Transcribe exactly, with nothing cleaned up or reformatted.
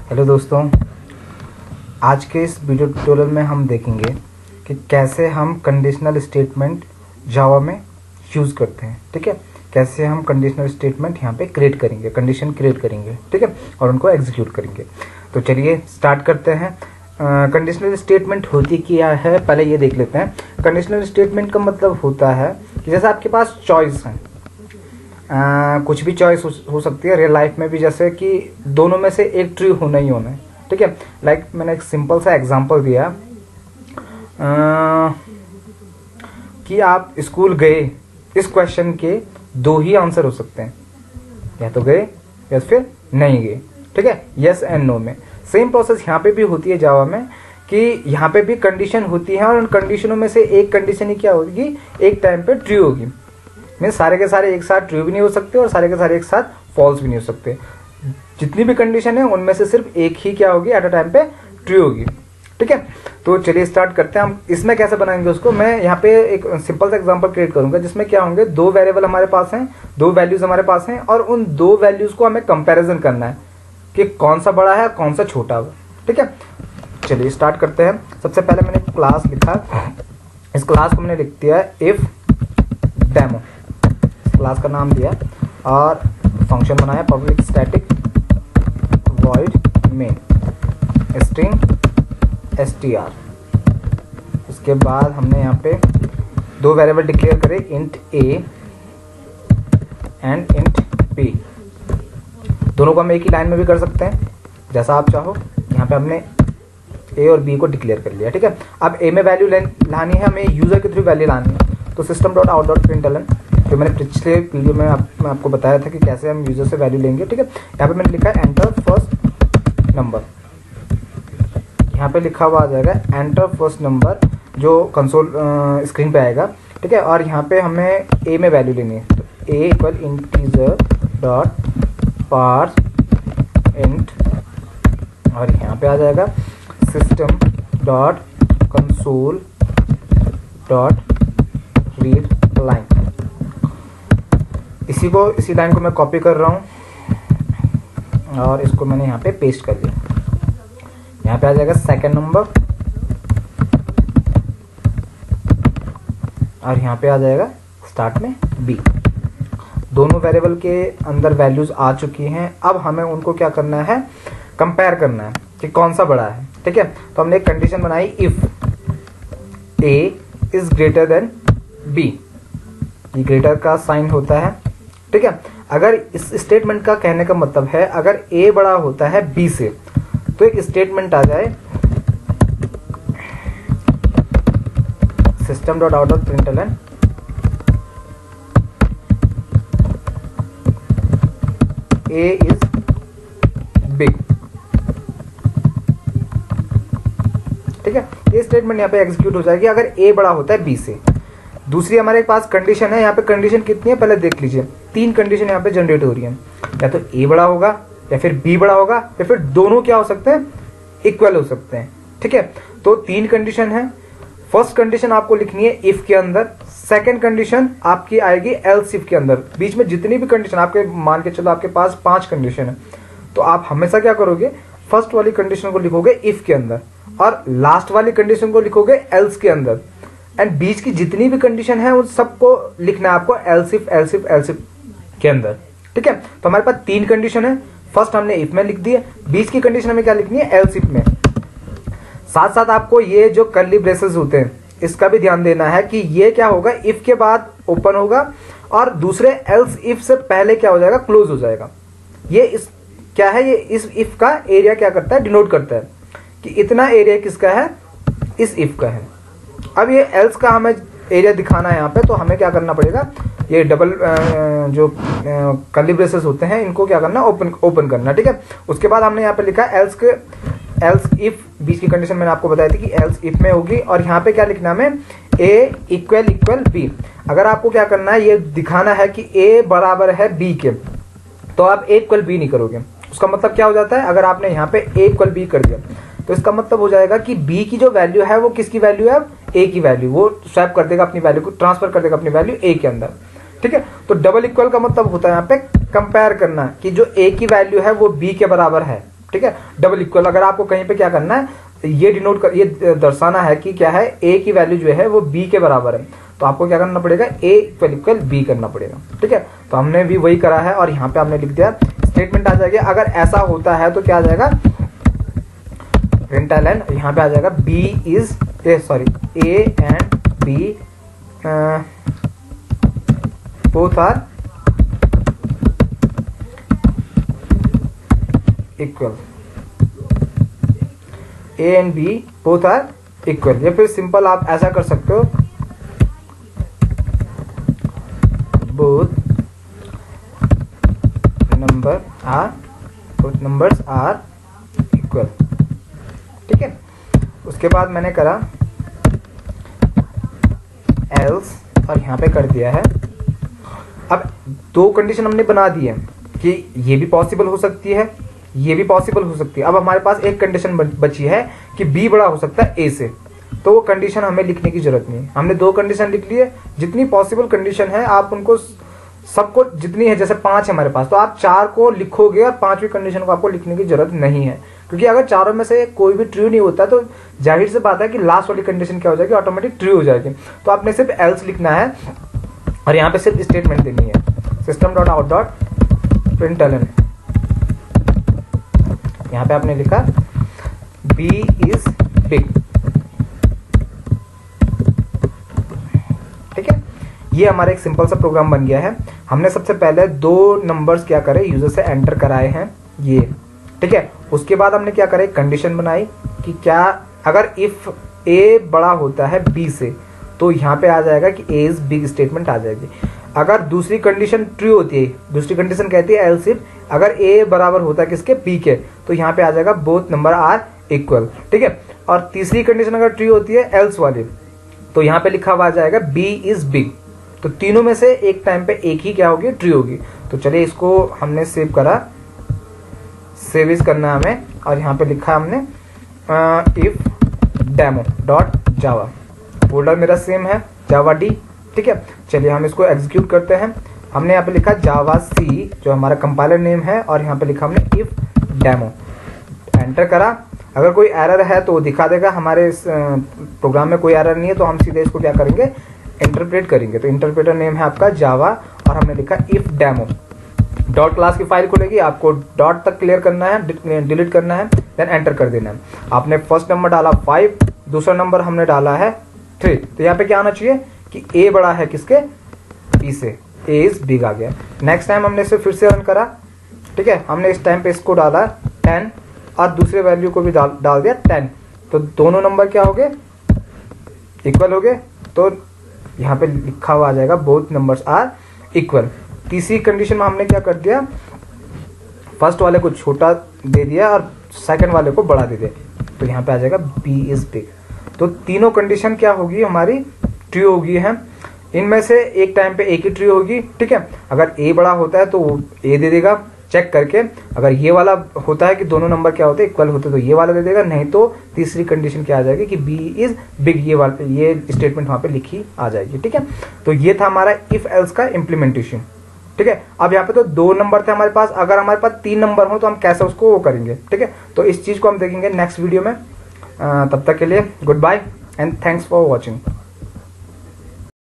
Hello दोस्तों, आज के इस वीडियो ट्यूटोरियल में हम देखेंगे कि कैसे हम कंडीशनल स्टेटमेंट जावा में यूज़ करते हैं। ठीक है, कैसे हम कंडीशनल स्टेटमेंट यहाँ पे क्रिएट करेंगे, कंडीशन क्रिएट करेंगे, ठीक है, और उनको एग्जीक्यूट करेंगे। तो चलिए स्टार्ट करते हैं। कंडीशनल स्टेटमेंट होती क्या है पहले ये देख लेते हैं। कंडीशनल स्टेटमेंट का मतलब होता है कि जैसे आपके पास चॉइस है, Uh, कुछ भी चॉइस हो, हो सकती है रियल लाइफ में भी, जैसे कि दोनों में से एक ट्रू होना ही होना है। ठीक है, लाइक like, मैंने एक सिंपल सा एग्जांपल दिया uh, कि आप स्कूल गए, इस क्वेश्चन के दो ही आंसर हो सकते हैं, या तो गए या फिर नहीं गए। ठीक है, यस एंड नो में सेम प्रोसेस यहाँ पे भी होती है जावा में, कि यहाँ पे भी कंडीशन होती है और उन कंडीशनों में से एक कंडीशन ही क्या होगी, एक टाइम पे ट्रू होगी। मीन सारे के सारे एक साथ ट्रू भी नहीं हो सकते और सारे के सारे एक साथ फॉल्स भी नहीं हो सकते। जितनी भी कंडीशन है उनमें से सिर्फ एक ही क्या होगी, एट अ टाइम पे ट्रू होगी। ठीक है, तो चलिए स्टार्ट करते हैं। हम इसमें कैसे बनाएंगे उसको, मैं यहाँ पे एक सिंपल सा एग्जांपल क्रिएट करूंगा जिसमें क्या होंगे, दो वेरिएबल हमारे पास हैं, दो वैल्यूज हमारे पास हैं और उन दो वैल्यूज को हमें कंपेरिजन करना है कि कौन सा बड़ा है कौन सा छोटा है। ठीक है, चलिए स्टार्ट करते हैं। सबसे पहले मैंने क्लास लिखा, इस क्लास को मैंने लिख दिया इफ डेमो, क्लास का नाम दिया और फंक्शन बनाया public static void main string STR. इसके बाद हमने यहाँ पे दो वेरिएबल डिक्लेयर करे, int a and int b. दोनों को हम एक ही लाइन में भी कर सकते हैं जैसा आप चाहो। यहाँ पे हमने ए और बी को डिक्लेयर कर लिया। ठीक है, अब ए में वैल्यू लानी है, हमें यूजर के थ्रू वैल्यू लानी है। तो system dot out dot println, जो मैंने पिछले वीडियो में आप, मैं आपको बताया था कि कैसे हम यूजर से वैल्यू लेंगे। ठीक है, यहाँ पे मैंने लिखा है एंटर फर्स्ट नंबर, यहाँ पे लिखा हुआ आ जाएगा एंटर फर्स्ट नंबर जो कंसोल स्क्रीन पे आएगा। ठीक है, और यहाँ पे हमें ए में वैल्यू लेनी है, तो a equal integer dot parse int, और यहाँ पे आ जाएगा system dot console dot read line. इसी को इसी लाइन को मैं कॉपी कर रहा हूँ और इसको मैंने यहाँ पे पेस्ट कर लिया। यहाँ पे आ जाएगा सेकंड नंबर और यहाँ पे आ जाएगा स्टार्ट में बी। दोनों वेरिएबल के अंदर वैल्यूज आ चुकी हैं। अब हमें उनको क्या करना है, कंपेयर करना है कि कौन सा बड़ा है। ठीक है, तो हमने एक कंडीशन बनाई, if a is greater than b. ये ग्रेटर का साइन होता है। ठीक है, अगर इस स्टेटमेंट का कहने का मतलब है अगर ए बड़ा होता है बी से, तो एक स्टेटमेंट आ जाए system dot out dot println a is big. ठीक है, ये स्टेटमेंट यहाँ पे एग्जीक्यूट हो जाएगी अगर ए बड़ा होता है बी से। दूसरी हमारे पास कंडीशन है, यहाँ पे कंडीशन कितनी है पहले देख लीजिए। तीन कंडीशन यहाँ पे जनरेट हो रही है, या तो ए बड़ा होगा या फिर बी बड़ा होगा या फिर दोनों क्या हो सकते हैं, इक्वल हो सकते हैं। ठीक है, तो तीन कंडीशन है। फर्स्ट कंडीशन आपको लिखनी है इफ के अंदर, सेकंड कंडीशन आपकी आएगी एल्स इफ के अंदर। बीच में जितनी भी कंडीशन आपके, मान के चलो आपके पास पांच कंडीशन है, तो आप हमेशा क्या करोगे, फर्स्ट वाली कंडीशन को लिखोगे इफ के अंदर और लास्ट वाली कंडीशन को लिखोगे एल्स के अंदर, एंड बीच की जितनी भी कंडीशन है उन सबको लिखना है आपको else if else if else if के अंदर। ठीक है, तो हमारे पास तीन कंडीशन है, फर्स्ट हमने इफ में लिख दी है, बीच की कंडीशन हमें क्या लिखनी है, एल्स इफ में। साथ साथ आपको ये जो कर्ली ब्रेसेस होते हैं इसका भी ध्यान देना है कि ये क्या होगा, इफ के बाद ओपन होगा और दूसरे एल्स इफ से पहले क्या हो जाएगा, क्लोज हो जाएगा। ये इस क्या है, ये इस इफ का एरिया क्या करता है, डिनोट करता है कि इतना एरिया किसका है, इस इफ का है। अब ये एल्स का हमें एरिया दिखाना है यहाँ पे, तो हमें क्या करना पड़ेगा, ये डबल जो कर्ली ब्रेसेस होते हैं इनको क्या करना, ओपन ओपन करना। ठीक है, उसके बाद हमने यहाँ पे लिखा एल्स के एल्स इफ, बीच की कंडीशन मैंने आपको बताई थी कि एल्स इफ में होगी, और यहाँ पे क्या लिखना हमें, ए इक्वल इक्वल बी। अगर आपको क्या करना है, ये दिखाना है कि ए बराबर है बी के, तो आप ए इक्वल बी नहीं करोगे। उसका मतलब क्या हो जाता है, अगर आपने यहाँ पे ए इक्वल बी कर दिया तो इसका मतलब हो जाएगा कि बी की जो वैल्यू है वो किसकी वैल्यू है, ए की वैल्यू, वो स्वैप कर देगा अपनी वैल्यू को, ट्रांसफर कर देगा अपनी वैल्यू ए के अंदर। ठीक है, तो डबल इक्वल का मतलब होता है यहाँ पे कंपेयर करना कि जो ए की वैल्यू है वो बी के बराबर है, ठीक है। डबल इक्वल अगर आपको कहीं पे क्या करना है, ये डिनोट कर, ये दर्शाना है कि क्या है, ए की वैल्यू जो है वो बी के बराबर है, तो आपको क्या करना पड़ेगा, ए इक्वल इक्वल बी करना पड़ेगा, ठीक है। तो हमने भी वही करा है और यहाँ पे हमने लिख दिया, स्टेटमेंट आ जाएगी। अगर ऐसा होता है तो क्या आ जाएगा, प्रिंट एलन, यहाँ पे आ जाएगा b is sorry a and b both are equal, a and b both are equal. या फिर सिंपल आप ऐसा कर सकते हो, both number are both numbers are equal, ठीक है। उसके बाद मैंने करा एल्स और यहाँ पे कर दिया है। अब दो कंडीशन हमने बना दी है कि ये भी पॉसिबल हो सकती है, ये भी पॉसिबल हो सकती है। अब हमारे पास एक कंडीशन बची है कि बी बड़ा हो सकता है ए से, तो वो कंडीशन हमें लिखने की जरूरत नहीं है। हमने दो कंडीशन लिख ली है, जितनी पॉसिबल कंडीशन है आप उनको सबको, जितनी है, जैसे पांच है हमारे पास, तो आप चार को लिखोगे और पांचवी कंडीशन को आपको लिखने की जरूरत नहीं है, क्योंकि अगर चारों में से कोई भी ट्रू नहीं होता तो जाहिर से बात है कि लास्ट वाली कंडीशन क्या हो जाएगी, ऑटोमेटिक ट्रू हो जाएगी। तो आपने सिर्फ एल्स लिखना है और यहाँ पे सिर्फ स्टेटमेंट देनी है, system dot out dot println. यहाँ पे आपने लिखा बी इज बिग, ठीक है। ये हमारा एक सिंपल सा प्रोग्राम बन गया है। हमने सबसे पहले दो नंबर्स क्या करे, यूजर से एंटर कराए हैं ये, ठीक है। उसके बाद हमने क्या करे, कंडीशन बनाई कि क्या अगर इफ ए बड़ा होता है बी से, तो यहाँ पे आ जाएगा कि ए इज बिग, स्टेटमेंट आ जाएगी। अगर दूसरी कंडीशन ट्रू होती है, दूसरी कंडीशन कहती है एल्स इफ अगर ए बराबर होता है किसके, बी के, तो यहाँ पे आ जाएगा बोथ नंबर आर इक्वल, ठीक है। और तीसरी कंडीशन अगर ट्रू होती है एल्स वाली, तो यहाँ पे लिखा हुआ आ जाएगा बी इज बिग। तो तीनों में से एक टाइम पे एक ही क्या होगी, ट्रू होगी। तो चलिए इसको हमने सेव करा, सेव इज करना हमें, और यहाँ पे लिखा हमने if demo dot Java, folder मेरा सेम है जावा डी, ठीक है। चलिए हम इसको एग्जीक्यूट करते हैं। हमने यहाँ पे लिखा जावा सी जो हमारा कंपाइलर नेम है, और यहाँ पे लिखा हमने इफ डेमो, एंटर करा। अगर कोई एरर है तो दिखा देगा, हमारे इस प्रोग्राम में कोई एरर नहीं है, तो हम सीधे इसको क्या करेंगे, इंटरप्रेट करेंगे। तो इंटरप्रेटर नेम है आपका जावा, और हमने लिखा इफ डेमो, डॉट क्लास की फाइल खुलेगी, आपको डॉट तक क्लियर करना है, डिलीट करना है, देन एंटर कर देना है। आपने फर्स्ट नंबर डाला फाइव, दूसरा नंबर हमने डाला है थ्री, तो यहाँ पे क्या आना चाहिए कि ए बड़ा है किसके, बी से, ए इज बिग आ गया। नेक्स्ट टाइम हमने इसे फिर से रन करा, ठीक है। हमने इस टाइम पे इसको डाला टेन और दूसरे वैल्यू को भी डाल डाल दिया टेन, तो दोनों नंबर क्या हो गए, इक्वल हो गए। तो यहाँ पे लिखा हुआ आ जाएगा बोथ नंबर्स आर इक्वल। तीसरी कंडीशन में हमने क्या कर दिया, फर्स्ट वाले को छोटा दे दिया और सेकंड वाले को बड़ा दे दिया, तो यहाँ पे आ जाएगा बी इज बिग। तो तीनों कंडीशन क्या होगी, हमारी ट्रू होगी है। इनमें से एक टाइम पे एक ही ट्रू होगी, ठीक है। अगर ए बड़ा होता है तो वो ए दे देगा चेक करके, अगर ये वाला होता है कि दोनों नंबर क्या होते हैं, इक्वल होते, तो ये वाला दे देगा, नहीं तो तीसरी कंडीशन क्या आ जाएगी कि बी इज बिग, ये वाला ये स्टेटमेंट वहां पे लिखी आ जाएगी, ठीक है। तो ये था हमारा इफ एल्स का इम्प्लीमेंटेशन, ठीक है। अब यहाँ पे तो दो नंबर थे हमारे पास, अगर हमारे पास तीन नंबर हो तो हम कैसे उसको वो करेंगे, ठीक है। तो इस चीज को हम देखेंगे नेक्स्ट वीडियो में। तब तक के लिए goodbye and thanks for watching.